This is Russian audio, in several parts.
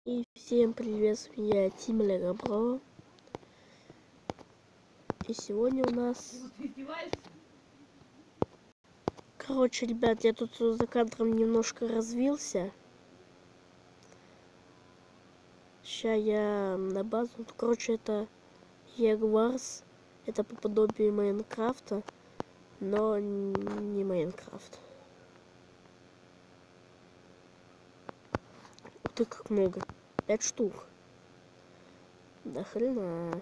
И всем привет, с меня Тим Легобро. И сегодня у нас... Короче, ребят, я тут за кадром немножко развился. Сейчас я на базу. Короче, это Ягуарс. Это по подобию Майнкрафта, но не Майнкрафт. Ух ты, как много. 5 штук. Да хрена.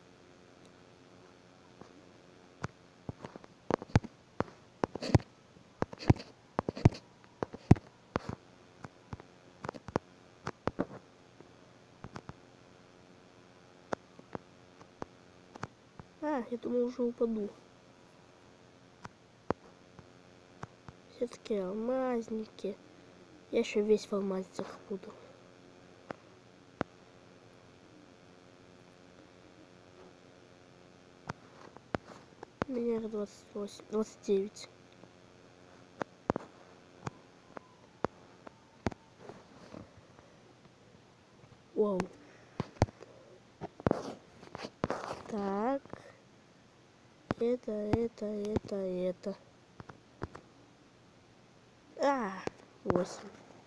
Я думал, уже упаду. Все такие алмазники. Я еще весь в алмазиках буду. Меня 28, 29. Вау. Так. Это. 8.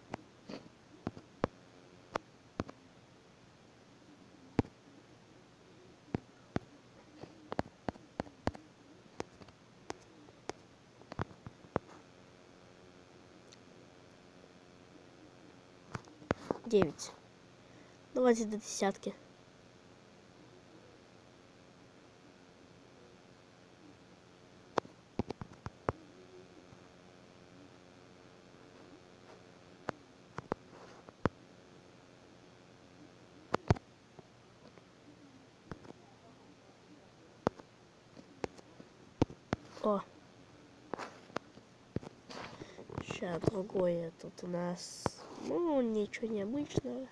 Девять. Давайте до десятки. О. Сейчас другое тут у нас. Ну, ничего необычного.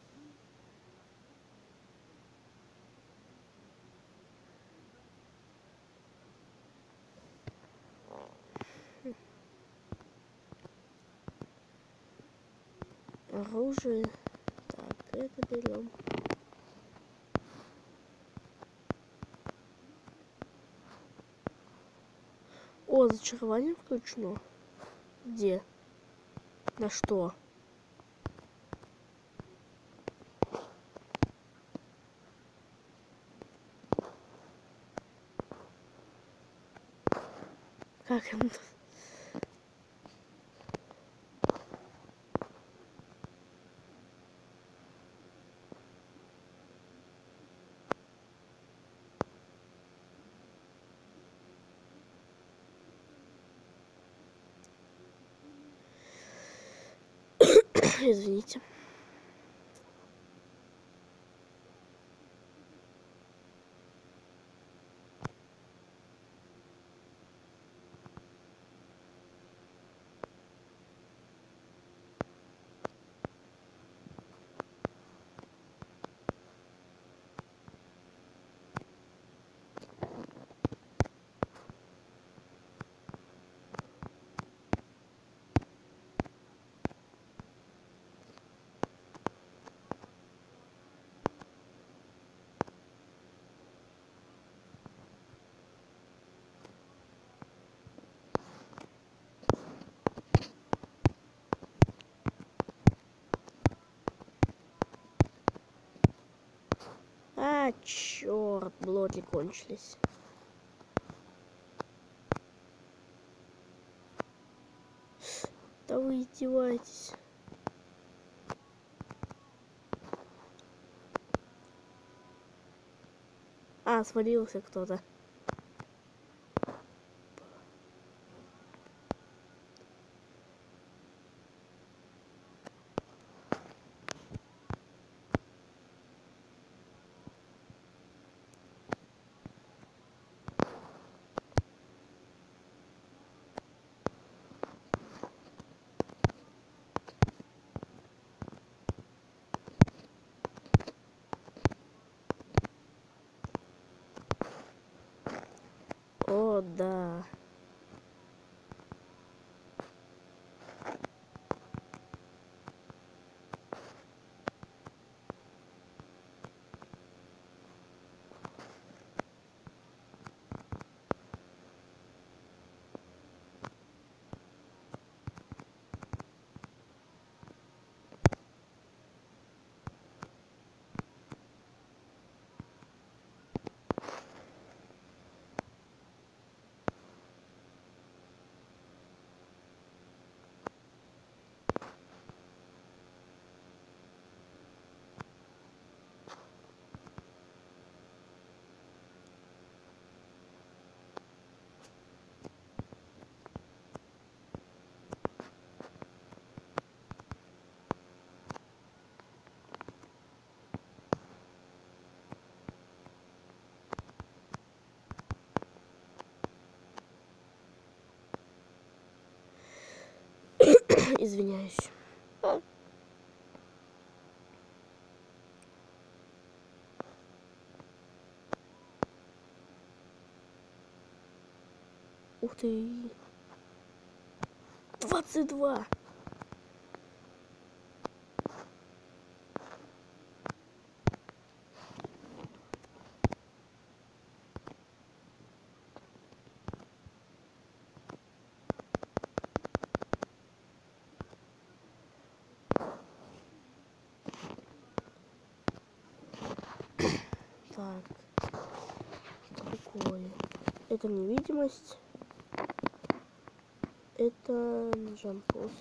Оружие. Так, это берем. О, зачарование включено. Где? На что? Как оно? Извините. Черт, блоки кончились. Да вы издеваетесь. Свалился кто-то. Извиняюсь. Ух ты. 22. Так. Что такое? Это невидимость. Это джампост.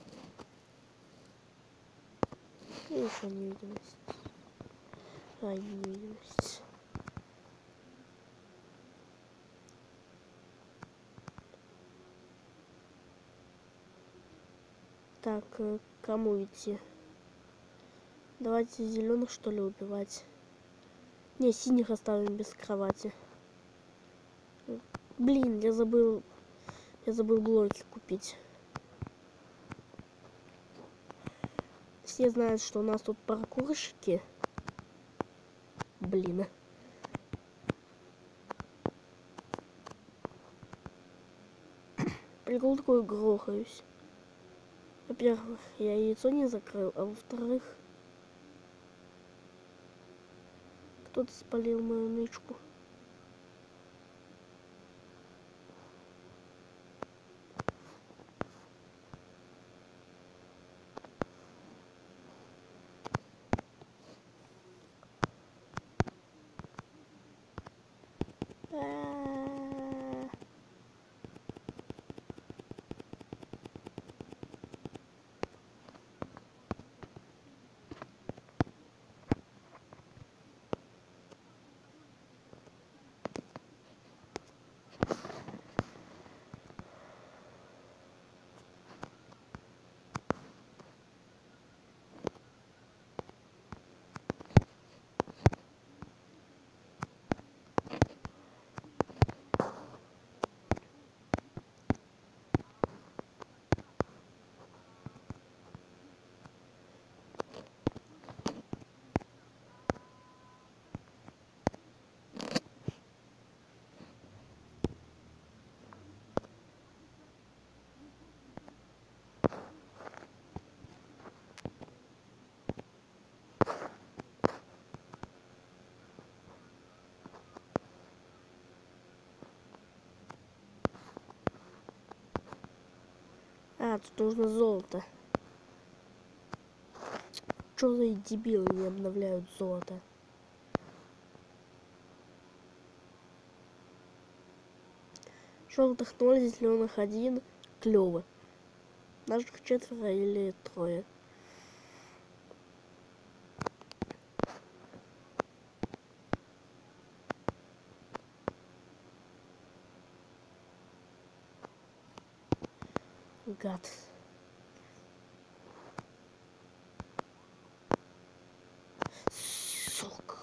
И еще невидимость. Невидимость. Так, кому идти? Давайте зеленых, что ли, убивать. Не, синих оставим без кровати. Блин, я забыл блоки купить. Все знают, что у нас тут паркурщики. Блин. Прикол такой, грохаюсь. Во-первых, я яйцо не закрыл, а во-вторых, кто-то спалил мою нычку. Тут нужно золото. Что за дебилы не обновляют золото? Желтых 0, зеленых 1. Клево. Наших 4 или 3. Гад. Сука.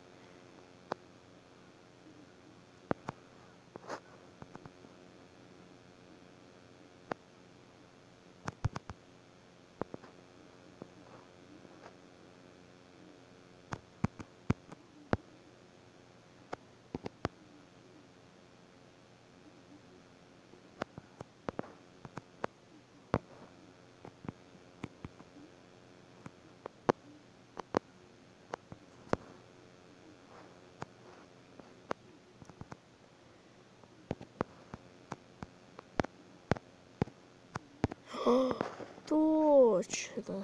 Точно.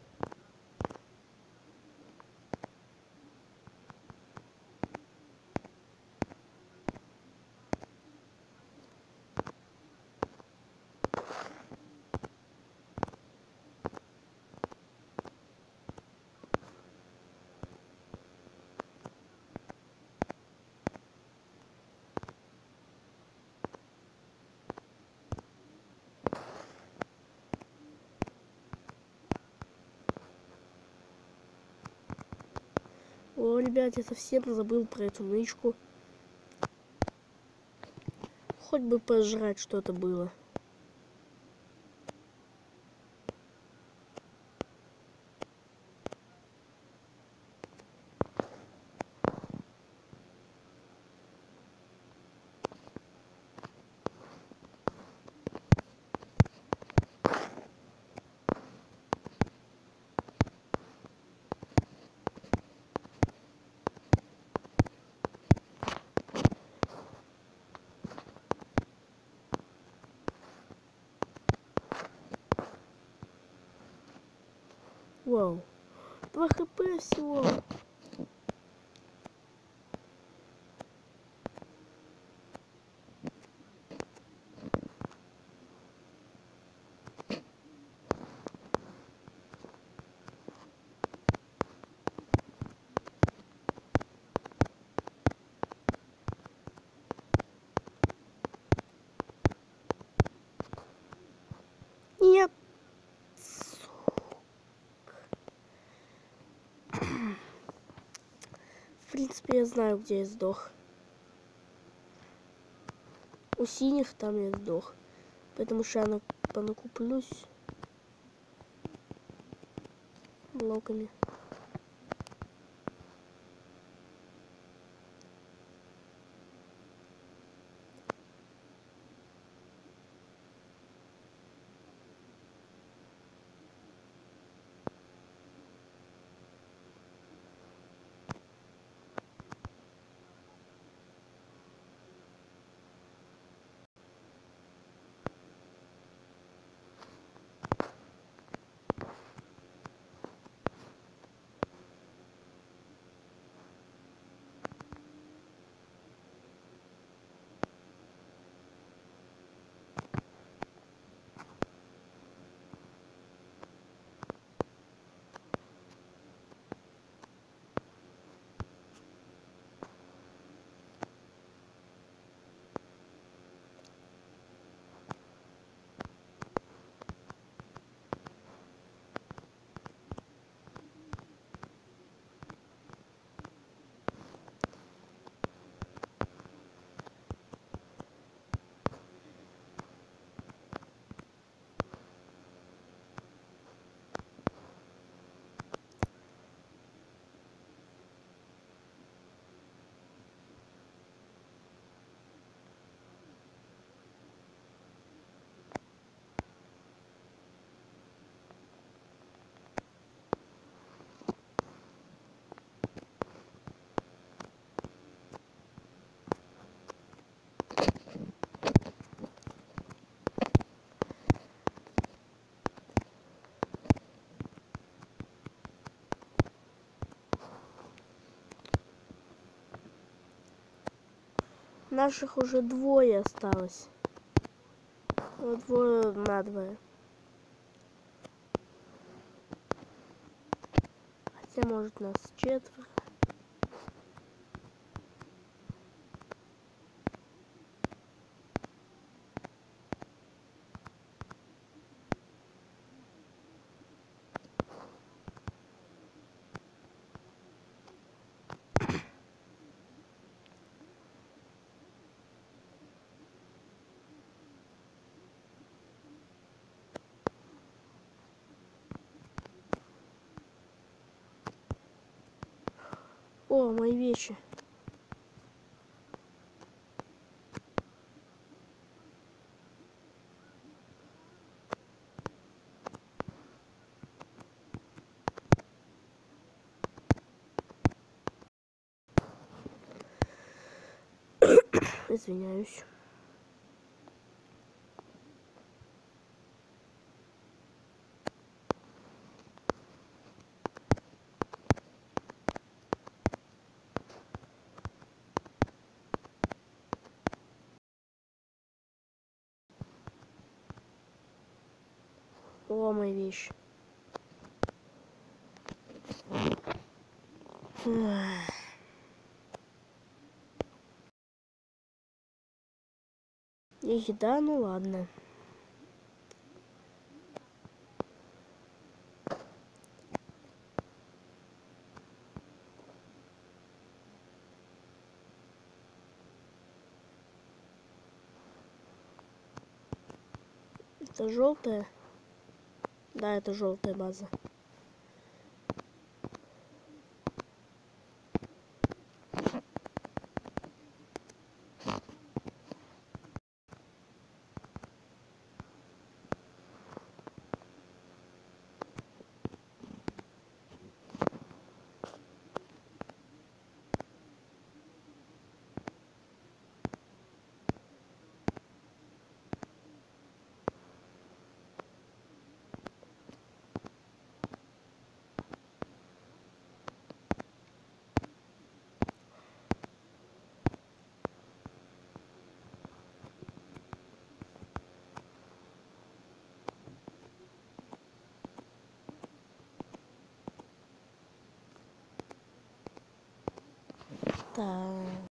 О, ребят, я совсем забыл про эту нычку. Хоть бы пожрать что-то было. Вау. 2 хп всего. Нет. В принципе, я знаю, где я сдох. У синих там я сдох. Поэтому что я понакуплюсь блоками. Наших уже 2 осталось. Вот 2 на 2. Хотя, может, нас 4. О, мои вещи. Извиняюсь. О, мои вещи. И еда, ну ладно. Это желтая? Да, это желтая база. Так.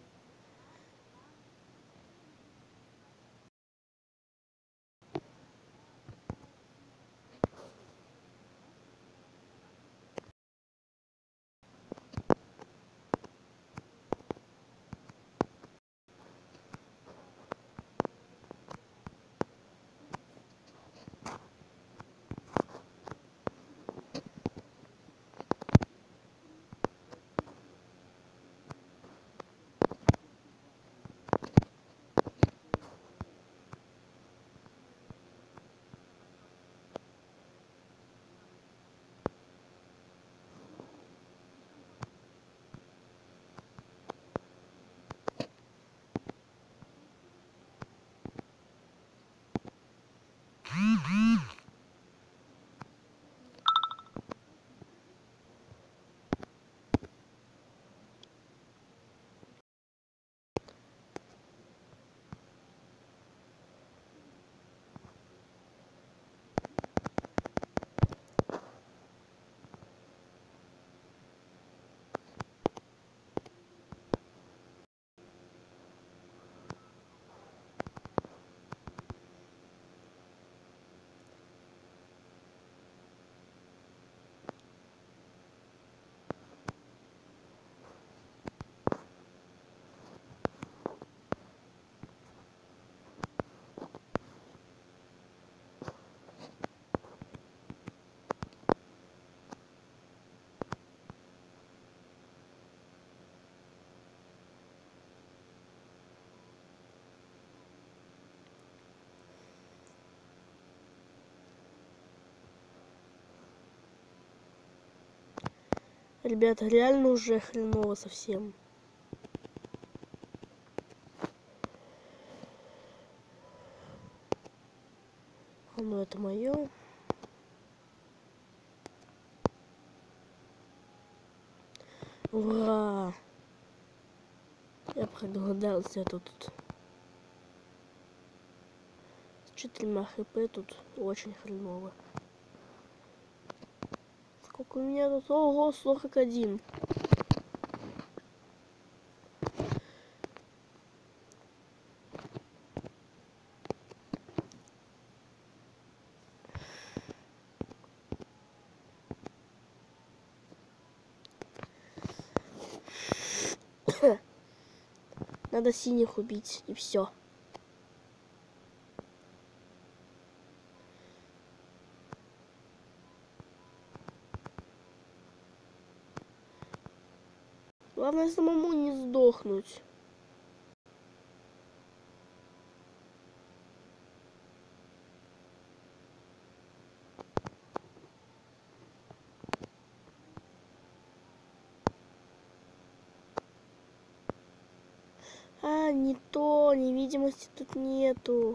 Ребята, реально уже хреново совсем. Ну, это мое. Ура! Я проголодался тут. С 4 хп тут очень хреново. Сколько у меня тут? Ого, 41. Надо синих убить, и все. Главное самому не сдохнуть. А, не то, невидимости тут нету.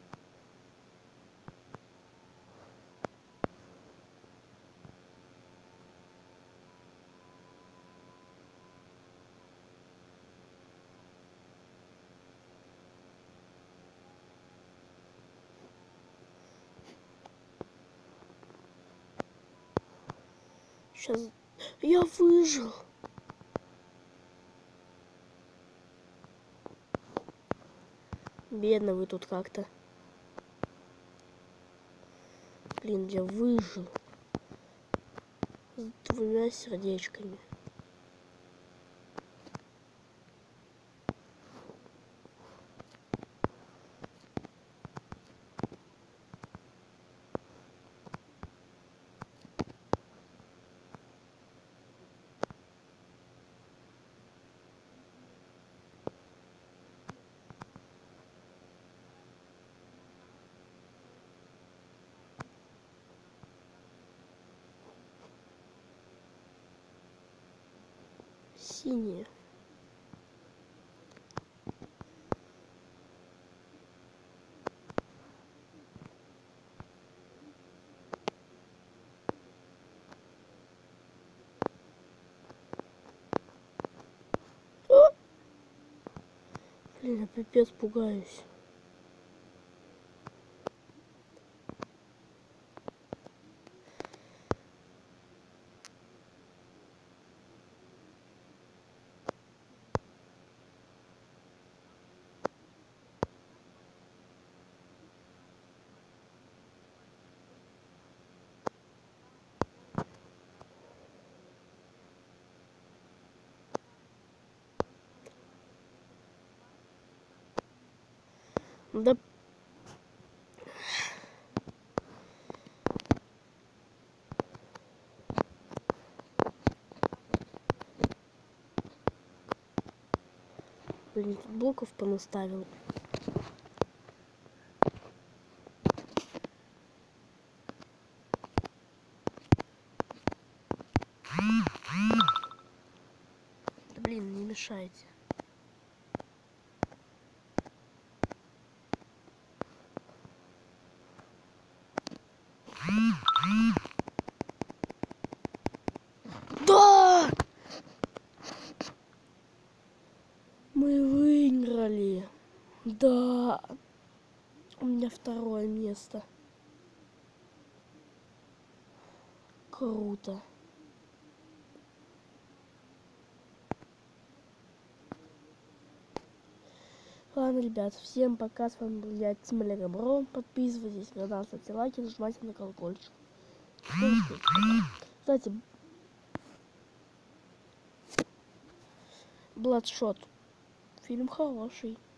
Сейчас я выжил. Бедно вы тут как-то. Блин, я выжил. С 2 сердечками. Синие. О! Блин, я пипец пугаюсь. Да. Блин, тут блоков понаставил. Да блин, не мешайте. Да! Мы выиграли. Да. У меня второе место. Круто. Ладно, ребят, всем пока. С вами был я, Тим Олега Бро. Подписывайтесь на канал, ставьте лайки, нажимайте на колокольчик. Кстати, Бладшот. Фильм хороший.